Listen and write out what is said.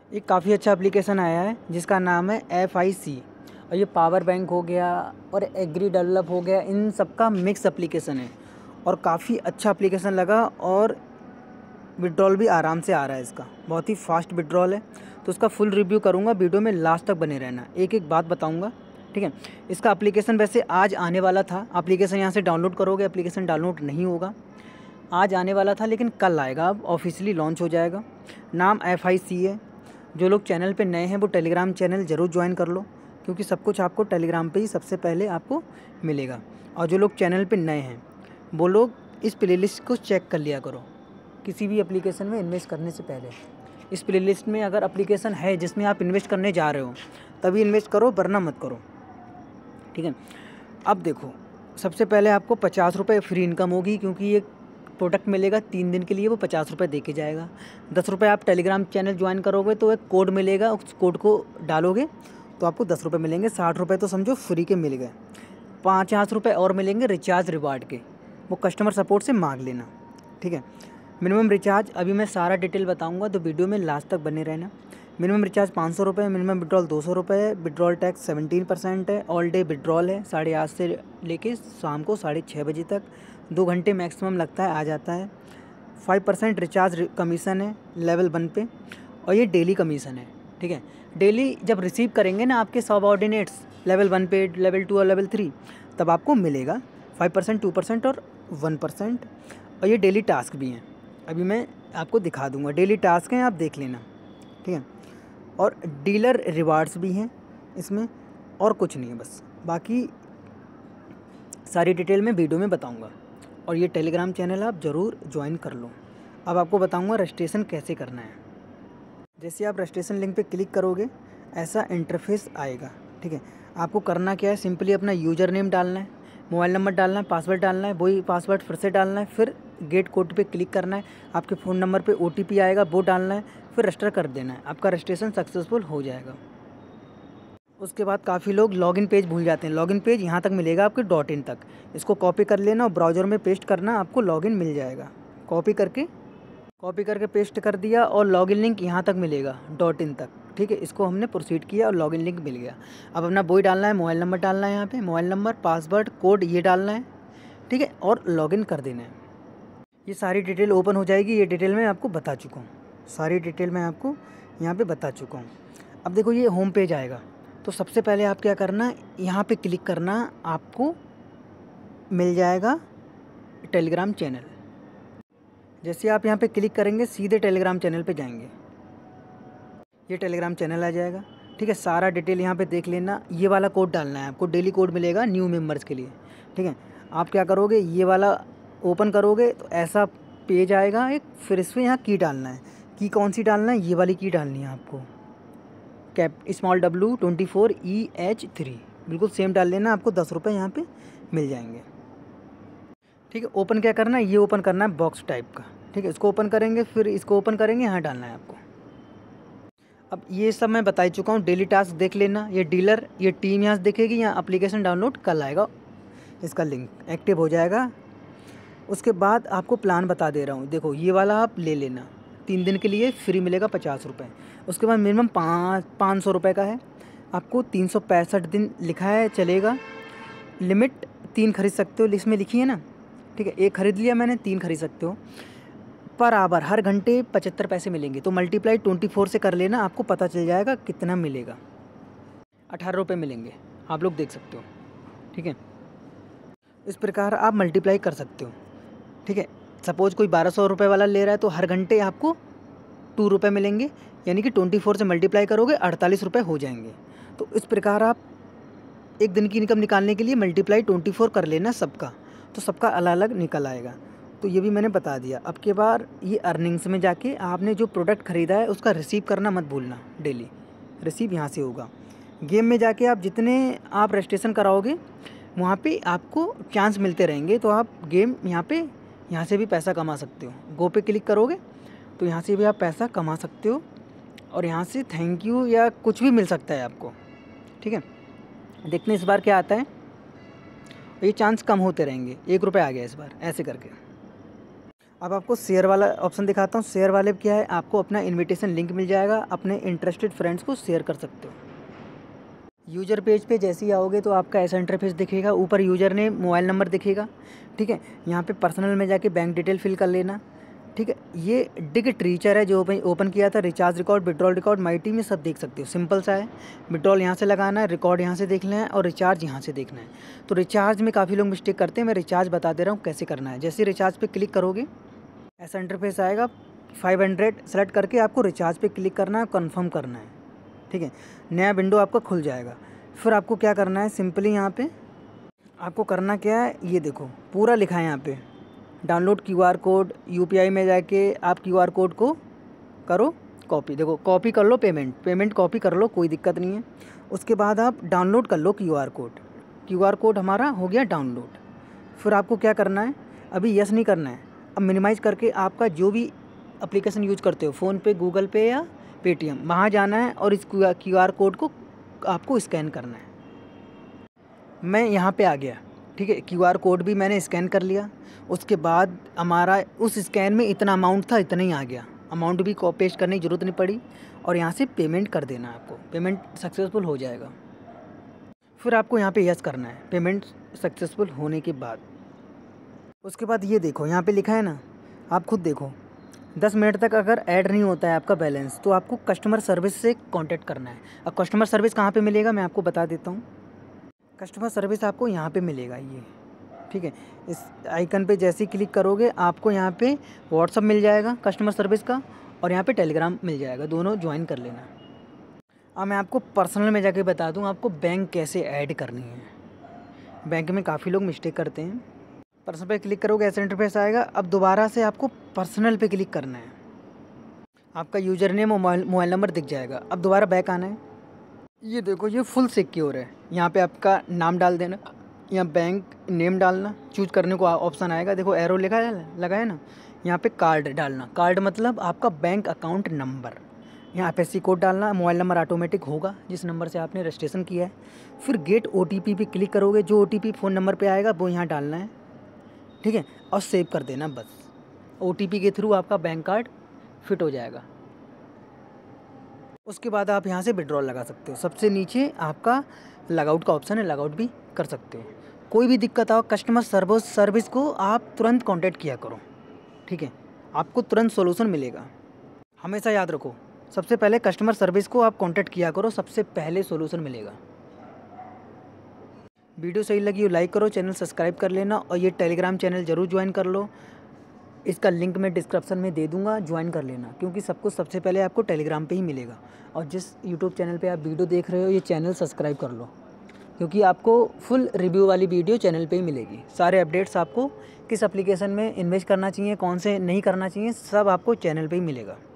एक काफ़ी अच्छा एप्लीकेशन आया है जिसका नाम है FIC। और ये पावर बैंक हो गया और एग्री डेवलप हो गया, इन सब का मिक्स एप्लीकेशन है और काफ़ी अच्छा एप्लीकेशन लगा। और विड्रॉल भी आराम से आ रहा है, इसका बहुत ही फास्ट विड्रॉल है। तो उसका फुल रिव्यू करूँगा, वीडियो में लास्ट तक बने रहना, एक एक बात बताऊँगा, ठीक है। इसका एप्लीकेशन वैसे आज आने वाला था, एप्लीकेशन यहाँ से डाउनलोड करोगे, एप्लीकेशन डाउनलोड नहीं होगा, आज आने वाला था लेकिन कल आएगा, अब ऑफिशियली लॉन्च हो जाएगा। नाम FIC है। जो लोग चैनल पे नए हैं वो टेलीग्राम चैनल ज़रूर ज्वाइन कर लो, क्योंकि सब कुछ आपको टेलीग्राम पे ही सबसे पहले आपको मिलेगा। और जो लोग चैनल पे नए हैं वो लोग इस प्लेलिस्ट को चेक कर लिया करो किसी भी एप्लीकेशन में इन्वेस्ट करने से पहले। इस प्लेलिस्ट में अगर एप्लीकेशन है जिसमें आप इन्वेस्ट करने जा रहे हो तभी इन्वेस्ट करो, वरना मत करो, ठीक है। अब देखो, सबसे पहले आपको 50 रुपये फ्री इनकम होगी, क्योंकि ये प्रोडक्ट मिलेगा 3 दिन के लिए, वो 50 रुपये दे के जाएगा। 10 रुपये आप टेलीग्राम चैनल ज्वाइन करोगे तो एक कोड मिलेगा, उस कोड को डालोगे तो आपको 10 रुपये मिलेंगे। 60 रुपये तो समझो फ्री के मिल गए। 50 रुपये और मिलेंगे रिचार्ज रिवार्ड के, वो कस्टमर सपोर्ट से मांग लेना, ठीक है। मिनिमम रिचार्ज अभी मैं सारा डिटेल बताऊंगा, तो वीडियो में लास्ट तक बने रहना। मिनिमम रिचार्ज 500 रुपये, मिनिमम विड्रॉल 200 रुपये है, विड्रॉल टैक्स 17% है, ऑल डे विड्रॉल है, 8:30 से लेके शाम को 6:30 बजे तक, 2 घंटे मैक्सिमम लगता है, आ जाता है। 5% रिचार्ज कमीशन है लेवल 1 पे, और ये डेली कमीशन है, ठीक है। डेली जब रिसीव करेंगे ना आपके सबऑर्डिनेट्स लेवल 1 पे, लेवल 2 और लेवल 3, तब आपको मिलेगा 5%, 2% और 1%। और ये डेली टास्क भी हैं, अभी मैं आपको दिखा दूंगा, डेली टास्क हैं, आप देख लेना, ठीक है। और डीलर रिवार्ड्स भी हैं इसमें, और कुछ नहीं है बस, बाकी सारी डिटेल मैं वीडियो में बताऊंगा। और ये टेलीग्राम चैनल आप ज़रूर ज्वाइन कर लो। अब आपको बताऊंगा रजिस्ट्रेशन कैसे करना है। जैसे आप रजिस्ट्रेशन लिंक पे क्लिक करोगे ऐसा इंटरफेस आएगा, ठीक है। आपको करना क्या है, सिंपली अपना यूज़र नेम डालना है, मोबाइल नंबर डालना है, पासवर्ड डालना है, वही पासवर्ड फिर से डालना है, फिर गेट कोड पे क्लिक करना है, आपके फ़ोन नंबर पे OTP आएगा, वो डालना है, फिर रजिस्टर कर देना है, आपका रजिस्ट्रेशन सक्सेसफुल हो जाएगा। उसके बाद काफ़ी लोग लॉगिन पेज भूल जाते हैं। लॉगिन पेज यहाँ तक मिलेगा आपके .in तक, इसको कॉपी कर लेना और ब्राउज़र में पेस्ट करना, आपको लॉगिन मिल जाएगा। कॉपी करके पेस्ट कर दिया, और लॉगिन लिंक यहाँ तक मिलेगा .in तक, ठीक है। इसको हमने प्रोसीड किया और लॉगिन लिंक मिल गया। अब अपना वही डालना है, मोबाइल नंबर डालना है, यहाँ पे मोबाइल नंबर, पासवर्ड, कोड ये डालना है, ठीक है, और लॉगिन कर देना है। ये सारी डिटेल ओपन हो जाएगी, ये डिटेल मैं आपको बता चुका हूँ, सारी डिटेल मैं आपको यहाँ पे बता चुका हूँ। अब देखो ये होम पेज आएगा, तो सबसे पहले आप क्या करना, यहाँ पे क्लिक करना, आपको मिल जाएगा टेलीग्राम चैनल। जैसे आप यहाँ पे क्लिक करेंगे सीधे टेलीग्राम चैनल पे जाएंगे, ये टेलीग्राम चैनल आ जाएगा, ठीक है। सारा डिटेल यहाँ पे देख लेना। ये वाला कोड डालना है आपको, डेली कोड मिलेगा न्यू मेंबर्स के लिए, ठीक है। आप क्या करोगे, ये वाला ओपन करोगे तो ऐसा पेज आएगा एक, फिर इसमें यहाँ की डालना है। की कौन सी डालना है, ये वाली की डालनी है आपको, W24EH3, बिल्कुल सेम डाल लेना, आपको 10 रुपये यहाँ पे मिल जाएंगे, ठीक है। ओपन क्या करना है, ये ओपन करना है बॉक्स टाइप का, ठीक है। इसको ओपन करेंगे, फिर इसको ओपन करेंगे, यहाँ डालना है आपको। अब ये सब मैं बता ही चुका हूँ, डेली टास्क देख लेना, ये डीलर, ये टीम यहाँ से दिखेगी, यहाँ एप्लीकेशन डाउनलोड कल आएगा, इसका लिंक एक्टिव हो जाएगा। उसके बाद आपको प्लान बता दे रहा हूँ, देखो ये वाला आप ले लेना, 3 दिन के लिए फ्री मिलेगा 50 रुपये। उसके बाद मिनिमम 500 रुपये का है, आपको 365 दिन लिखा है चलेगा। लिमिट 3 खरीद सकते हो, इसमें लिखी है ना, ठीक है। 1 खरीद लिया मैंने, 3 खरीद सकते हो। पर आवर हर घंटे 75 पैसे मिलेंगे, तो मल्टीप्लाई 24 से कर लेना, आपको पता चल जाएगा कितना मिलेगा। 18 रुपये मिलेंगे, आप लोग देख सकते हो, ठीक है। इस प्रकार आप मल्टीप्लाई कर सकते हो, ठीक है। सपोज़ कोई 1200 रुपये वाला ले रहा है तो हर घंटे आपको 2 रुपये मिलेंगे, यानी कि 24 से मल्टीप्लाई करोगे 48 रुपये हो जाएंगे। तो इस प्रकार आप एक दिन की इनकम निकालने के लिए मल्टीप्लाई 24 कर लेना सबका, तो सबका अलग अलग निकल आएगा। तो ये भी मैंने बता दिया। अब के बार ये अर्निंग्स में जाके आपने जो प्रोडक्ट ख़रीदा है उसका रिसीव करना मत भूलना, डेली रिसीव यहाँ से होगा। गेम में जाके आप जितने आप रजिस्ट्रेशन कराओगे वहाँ पे आपको चांस मिलते रहेंगे, तो आप गेम यहाँ से भी पैसा कमा सकते हो। गो पे क्लिक करोगे तो यहाँ से भी आप पैसा कमा सकते हो, और यहाँ से थैंक यू या कुछ भी मिल सकता है आपको, ठीक है। देखते हैं इस बार क्या आता है। ये चांस कम होते रहेंगे, 1 रुपये आ गया इस बार, ऐसे करके। अब आपको शेयर वाला ऑप्शन दिखाता हूँ। शेयर वाले में क्या है, आपको अपना इनविटेशन लिंक मिल जाएगा, अपने इंटरेस्टेड फ्रेंड्स को शेयर कर सकते हो। यूज़र पेज पे जैसे ही आओगे तो आपका ऐसा इंटरफेस दिखेगा। ऊपर यूज़र नेम, मोबाइल नंबर दिखेगा, ठीक है। यहाँ पे पर्सनल में जाके बैंक डिटेल फिल कर लेना, ठीक है। ये डिग टीचर है जो ओपन किया था। Recharge record, withdrawal record, my में सब देख सकते हो। सिंपल सा है। विड्रॉल यहाँ से लगाना है, रिकॉर्ड यहाँ से देखना है और रिचार्ज यहाँ से देखना है। तो रिचार्ज में काफ़ी लोग मिस्टेक करते हैं, मैं रिचार्ज बता दे रहा हूँ कैसे करना है। जैसे रिचार्ज पे क्लिक करोगे ऐसा इंटरफेस आएगा। 500 सेलेक्ट करके आपको रिचार्ज पे क्लिक करना है, कन्फर्म करना है, ठीक है। नया विंडो आपका खुल जाएगा। फिर आपको क्या करना है, सिंपली यहाँ पे आपको करना क्या है, ये देखो पूरा लिखा है यहाँ पे, डाउनलोड QR कोड। UPI में जाके आप QR कोड को करो कॉपी। देखो कॉपी कर लो, पेमेंट कॉपी कर लो, कोई दिक्कत नहीं है। उसके बाद आप डाउनलोड कर लो QR कोड हमारा हो गया डाउनलोड। फिर आपको क्या करना है, अभी यस नहीं करना है। अब मिनिमाइज़ करके आपका जो भी एप्लीकेशन यूज करते हो, फ़ोनपे, गूगल पे या पेटीएम, वहाँ जाना है और इस QR कोड को आपको स्कैन करना है। मैं यहाँ पे आ गया, ठीक है। QR कोड भी मैंने स्कैन कर लिया। उसके बाद हमारा उस स्कैन में इतना अमाउंट था, इतना ही आ गया। अमाउंट भी पेस्ट करने की ज़रूरत नहीं पड़ी और यहाँ से पेमेंट कर देना है आपको। पेमेंट सक्सेसफुल हो जाएगा। फिर आपको यहाँ पे यस करना है पेमेंट सक्सेसफुल होने के बाद। उसके बाद ये देखो यहाँ पे लिखा है ना, आप खुद देखो, 10 मिनट तक अगर ऐड नहीं होता है आपका बैलेंस तो आपको कस्टमर सर्विस से कांटेक्ट करना है। अब कस्टमर सर्विस कहाँ पे मिलेगा मैं आपको बता देता हूँ। कस्टमर सर्विस आपको यहाँ पे मिलेगा, ये ठीक है। इस आइकन पे जैसे ही क्लिक करोगे आपको यहाँ पे व्हाट्सअप मिल जाएगा कस्टमर सर्विस का, और यहाँ पे टेलीग्राम मिल जाएगा, दोनों ज्वाइन कर लेना। अब मैं आपको पर्सनल में जाके बता दूँ आपको बैंक कैसे ऐड करनी है। बैंक में काफ़ी लोग मिस्टेक करते हैं। पर्सनल पे क्लिक करोगे ऐसा इंटरफेस आएगा। अब दोबारा से आपको पर्सनल पे क्लिक करना है, आपका यूज़र नेम और मोबाइल नंबर दिख जाएगा। अब दोबारा बैक आना है। ये देखो ये फुल सिक्योर है। यहाँ पे आपका नाम डाल देना, यहाँ बैंक नेम डालना, चूज करने को ऑप्शन आएगा। देखो एरो लिखा है लगा है ना, यहाँ पे कार्ड डालना। कार्ड मतलब आपका बैंक अकाउंट नंबर। यहाँ FSC कोड डालना। मोबाइल नंबर ऑटोमेटिक होगा जिस नंबर से आपने रजिस्ट्रेशन किया है। फिर गेट OTP पे क्लिक करोगे, जो OTP फ़ोन नंबर पे आएगा वो यहाँ डालना है, ठीक है, और सेव कर देना बस। OTP के थ्रू आपका बैंक कार्ड फिट हो जाएगा। उसके बाद आप यहाँ से विड्रॉल लगा सकते हो। सबसे नीचे आपका लॉगआउट का ऑप्शन है, लॉगआउट भी कर सकते हो। कोई भी दिक्कत आओ कस्टमर सर्विस को आप तुरंत कांटेक्ट किया करो, ठीक है, आपको तुरंत सॉल्यूशन मिलेगा। हमेशा याद रखो, सबसे पहले कस्टमर सर्विस को आप कांटेक्ट किया करो, सबसे पहले सॉल्यूशन मिलेगा। वीडियो सही लगी हो लाइक करो, चैनल सब्सक्राइब कर लेना और ये टेलीग्राम चैनल ज़रूर ज्वाइन कर लो। इसका लिंक मैं डिस्क्रिप्शन में दे दूंगा, ज्वाइन कर लेना, क्योंकि सब कुछ सबसे पहले आपको टेलीग्राम पे ही मिलेगा। और जिस यूट्यूब चैनल पे आप वीडियो देख रहे हो ये चैनल सब्सक्राइब कर लो, क्योंकि आपको फुल रिव्यू वाली वीडियो चैनल पे ही मिलेगी। सारे अपडेट्स आपको किस एप्लीकेशन में इन्वेस्ट करना चाहिए, कौन से नहीं करना चाहिए, सब आपको चैनल पे ही मिलेगा।